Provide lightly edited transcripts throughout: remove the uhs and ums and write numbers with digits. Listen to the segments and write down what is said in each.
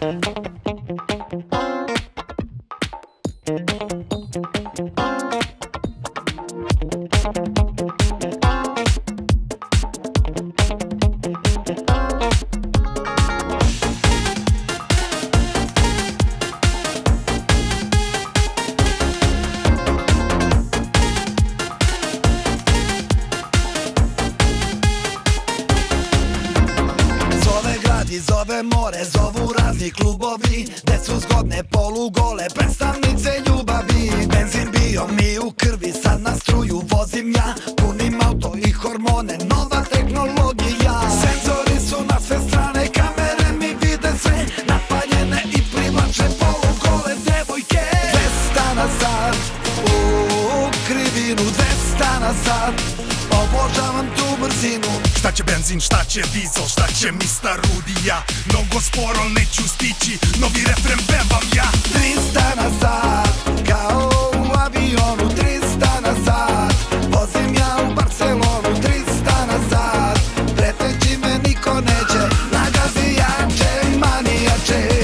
Zove more, zovu razni klubovi, gde su zgodne polugole predstavnice ljubavi. Benzin bio mi u krvi, sad na struju vozim ja, punim auto i hormone, nova tehnologija. Senzori su na sve strane, kamere mi vide sve, napaljene i privlače polugole devojke. 200 na sat, u krivinu, 200 na sat, obožavam tu brzinu. Šta će benzin, šta će dizel, šta će Mr. Rudija? Mnogo sporo neću stići, novi refren pevam ja. 300 na sat, kao u avionu, 300 na sat, vozim ja u Barcelonu, 300 na sat, preteći me niko neće, nagazi jače, manijače.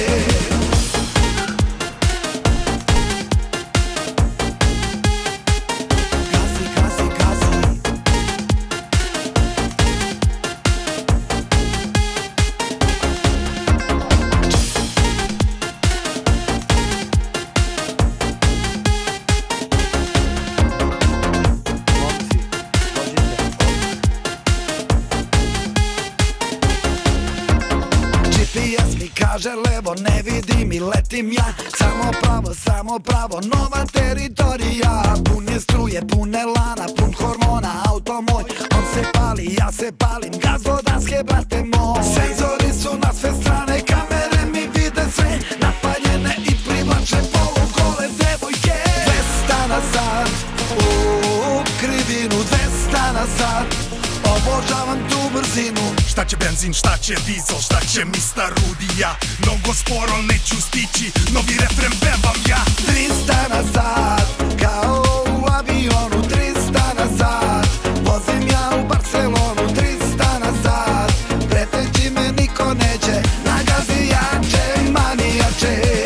GPS mi kaže levo, ne vidim i letim ja, samo pravo, nova teritorija. Pun je struje, pun elana, pun hormona, auto moj, on se pali, ja se palim, gaz vodanske, brate moj. Senzori su na sve strane, kamere mi vide sve, napaljene i privlače polugole devojke. 200 na sat, u krivinu, 200 na sat, obožavam tu brzinu. Šta će benzin, šta će dizel, šta će Mr. Rudija? Mnogo sporo neću stići, novi refren pevam ja. 300 na sat, kao u avionu, 300 na sat, vozim ja u Barcelonu, 300 na sat, preteći me niko neće, nagazi jače, manijače.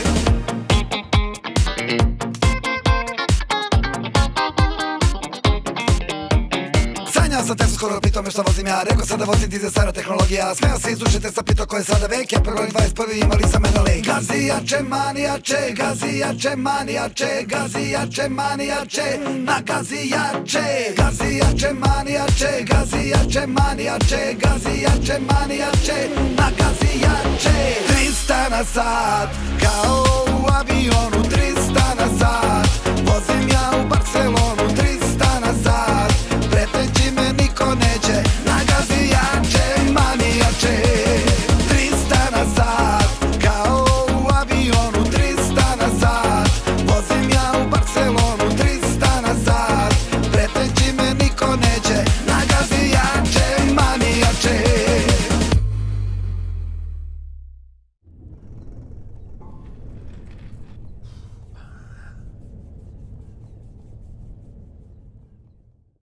Sanjao sam te su skoro pitao me šta vozim ja, rekao sam da vozim dizel, stara tehnologija. Smeo se izdušite sa pitao ko je sada vek, ja prvi 21. imali sam mene lek. Gazi jače, manijače, gazi jače, manijače, gazi jače, manijače, na gazi jače. Gazi jače, manijače, gazi jače, manijače, gazi jače, manijače, na gazi jače. 300 na sat, kao u avionu, 300 na sat, vozim ja u Barcelonu, 300 na sat, preteći me niko neće, nagazi jače, manijače. 300 na sat, kao u avionu, 300 na sat, vozim ja u Barcelonu, 300 na sat, preteći me niko neće, nagazi